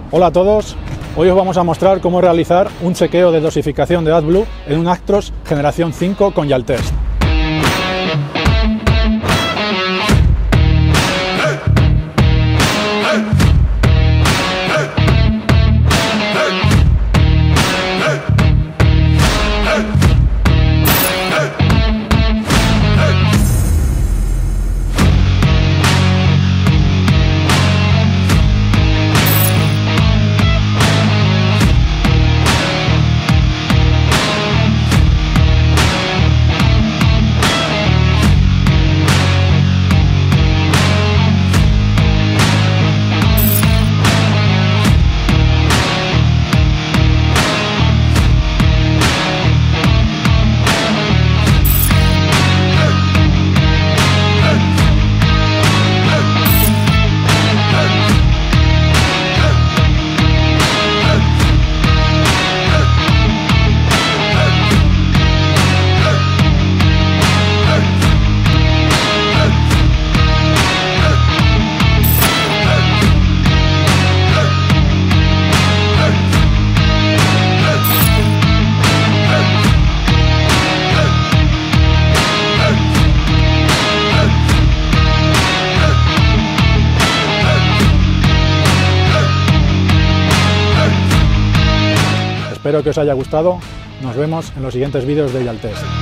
Hola a todos, hoy os vamos a mostrar cómo realizar un chequeo de dosificación de AdBlue en un Actros generación 5 con YALTEST. Espero que os haya gustado, nos vemos en los siguientes vídeos de YALTEST.